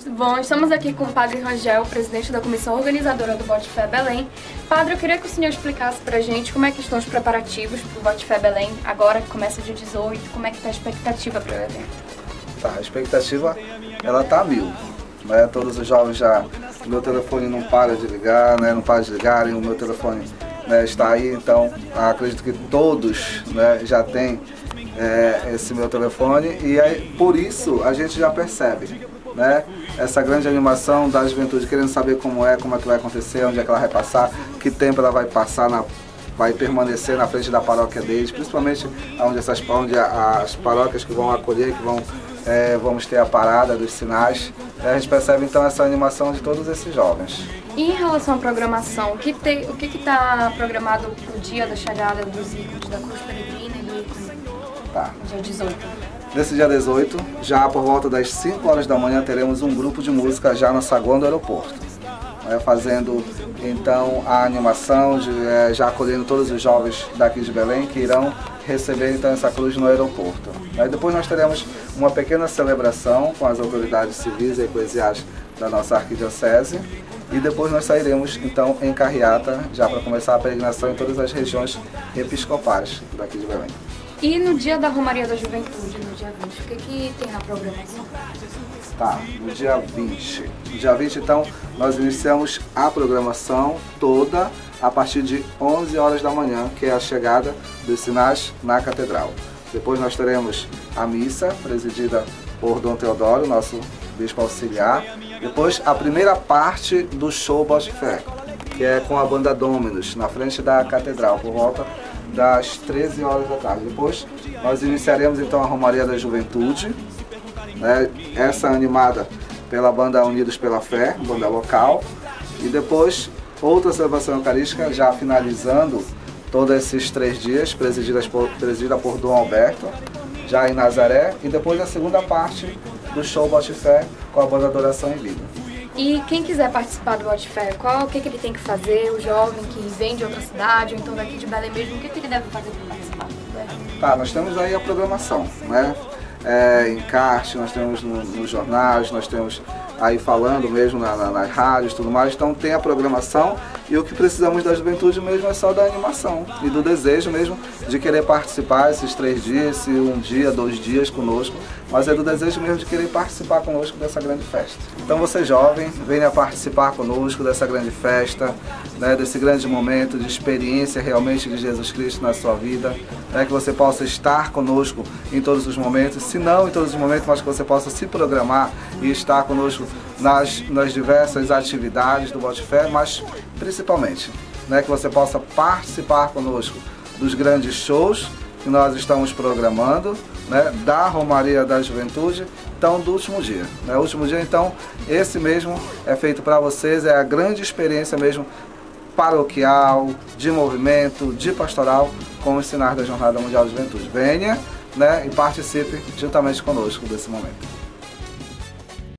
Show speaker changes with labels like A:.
A: Bom, estamos aqui com o Padre Rangel, presidente da comissão organizadora do Bote Fé Belém. Padre, eu queria que o senhor explicasse pra gente como é que estão os preparativos para o Bote Fé Belém, agora que começa dia 18, como é que está a expectativa para o evento?
B: Tá, a expectativa, ela tá a 1000, né? Todos os jovens já, o meu telefone não para de ligar, né? Não para de ligarem, o meu telefone, né, está aí, então acredito que todos, né, já têm esse meu telefone e aí, por isso a gente já percebe, né, essa grande animação da juventude, querendo saber como é que vai acontecer, onde é que ela vai passar, que tempo ela vai passar, vai permanecer na frente da paróquia deles, principalmente onde as paróquias que vão acolher, que vamos ter a parada dos sinais. A gente percebe então essa animação de todos esses jovens.
A: E em relação à programação, o que está programado para o dia da chegada dos ícones da Cruz Peregrina e do ícone?
B: Tá.
A: Dia 18.
B: Nesse dia 18, já por volta das 5 horas da manhã, teremos um grupo de música já na saguão do aeroporto, né, fazendo então a animação, já acolhendo todos os jovens daqui de Belém que irão receber então essa cruz no aeroporto. Aí depois nós teremos uma pequena celebração com as autoridades civis e eclesiais da nossa arquidiocese e depois nós sairemos então em carreata já para começar a peregrinação em todas as regiões episcopais daqui de Belém.
A: E no dia da Romaria da Juventude, no dia 20, o que tem na programação?
B: Tá, no dia 20. No dia 20, então, nós iniciamos a programação toda a partir de 11 horas da manhã, que é a chegada dos sinais na Catedral. Depois nós teremos a missa, presidida por Dom Teodoro, nosso bispo auxiliar. Depois, a primeira parte do show Bote Fé, que é com a banda Dominus, na frente da Catedral, por volta das 13 horas da tarde. Depois nós iniciaremos então a Romaria da Juventude, né, essa animada pela banda Unidos pela Fé, banda local, e depois outra celebração eucarística, já finalizando todos esses 3 dias, presidida por Dom Alberto, já em Nazaré, e depois a segunda parte do show Bote Fé com a banda Adoração em Vida.
A: E quem quiser participar do Bote Fé, o que ele tem que fazer? O jovem que vem de outra cidade, ou então daqui de Belém mesmo, o que ele deve fazer para participar?
B: Tá, nós temos aí a programação, né? Encarte, nós temos nos jornais, nós temos aí falando mesmo nas rádios e tudo mais, então tem a programação e o que precisamos da juventude mesmo é só da animação e do desejo mesmo de querer participar esses 3 dias, se 1 dia, 2 dias conosco, mas é do desejo mesmo de querer participar conosco dessa grande festa. Então você jovem, venha participar conosco dessa grande festa, né, desse grande momento de experiência realmente de Jesus Cristo na sua vida, né, que você possa estar conosco em todos os momentos, se não em todos os momentos, mas que você possa se programar e estar conosco nas diversas atividades do Bote Fé, mas principalmente, né, que você possa participar conosco dos grandes shows que nós estamos programando, né, da Romaria da Juventude, então do último dia. Né, o último dia, então, esse mesmo é feito para vocês, é a grande experiência mesmo paroquial, de movimento, de pastoral, com os sinais da Jornada Mundial da Juventude. Venha, né, e participe juntamente conosco desse momento.